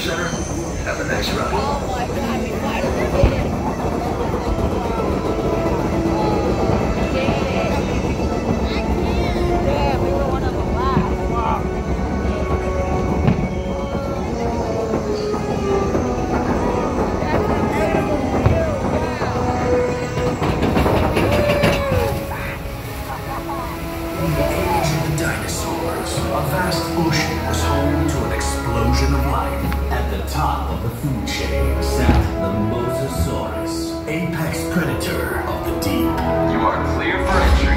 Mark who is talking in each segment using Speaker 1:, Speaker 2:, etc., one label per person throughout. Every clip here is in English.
Speaker 1: Center. Have a nice ride.
Speaker 2: Oh my god, we finally did it! Yeah, we were one of the last. Wow.
Speaker 1: Dinosaurs. A vast ocean was home to an explosion of life. At the top of the food chain sat the Mosasaurus, apex predator of the deep.
Speaker 3: You are clear for entry.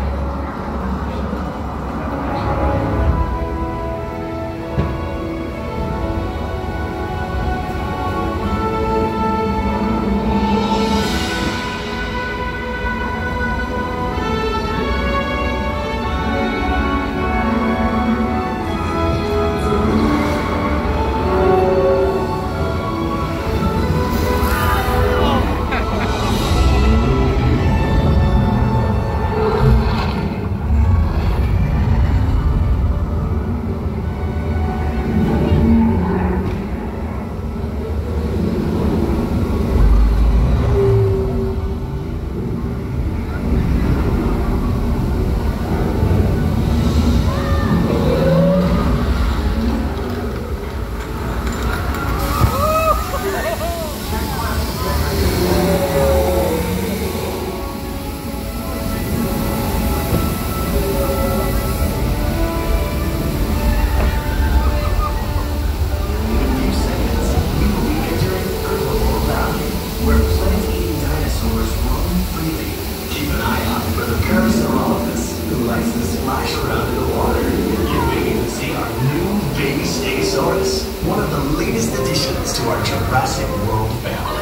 Speaker 1: One of the latest additions to our Jurassic World family.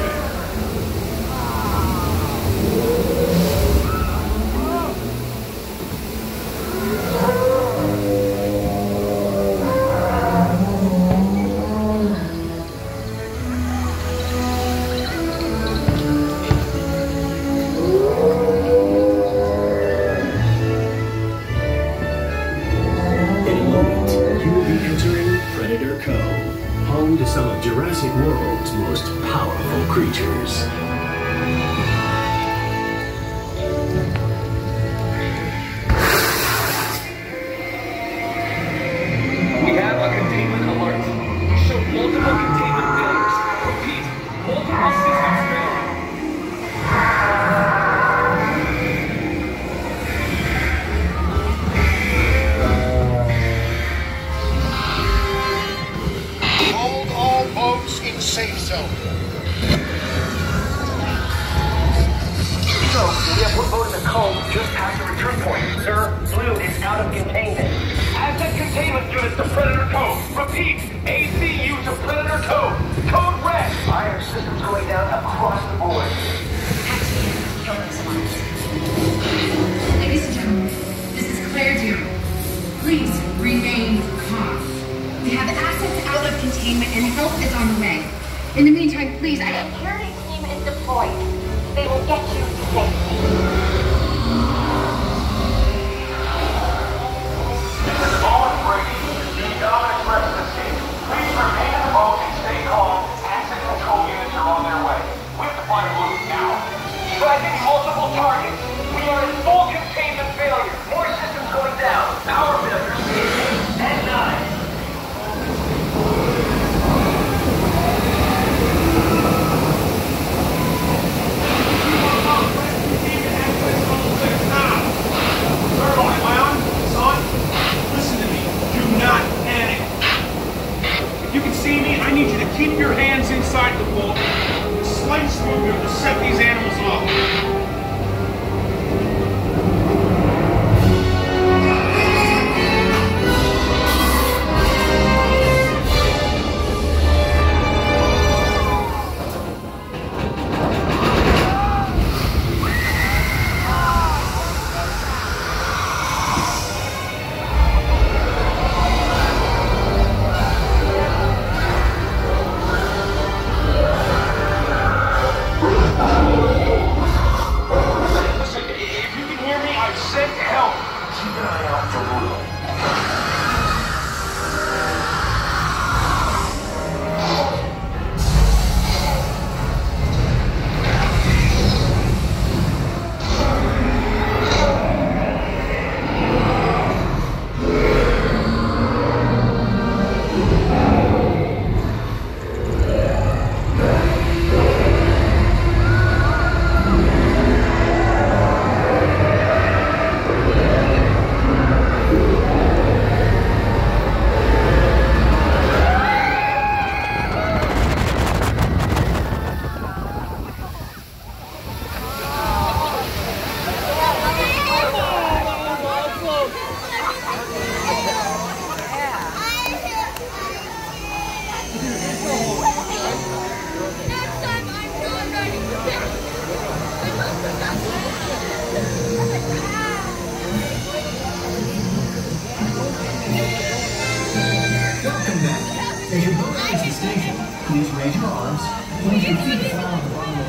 Speaker 1: In a moment, you will be entering Predator Cove, home to some of Jurassic World's most powerful creatures.
Speaker 3: We have a containment alert. We showed multiple containment failures. Repeat, multiple systems failure.
Speaker 4: Hold all boats in safe zone.
Speaker 5: So, we have one boat in the cove just past the return point. Sir, Blue is out of containment.
Speaker 3: Asset containment units to Predator Cove. Repeat, ACU to Predator Cove. Code red.
Speaker 5: Iron systems going down across the board.
Speaker 6: Ladies and gentlemen, this is Claire Dew. Please remain calm. We have assets out of containment and help is on the way. In the meantime, please,
Speaker 7: The security team is deployed. They will get you to safety.
Speaker 3: This is Owen Brady. The Dominic Residency. Please remain in the boat and stay calm. Asset control units are on their way. We have to find Blue now. Tracking multiple targets. We are in full containment failure. More systems going down. Power failures. 8 and 9.
Speaker 1: As your boat enters the station, please raise your arms, place your feet flat on the bottom of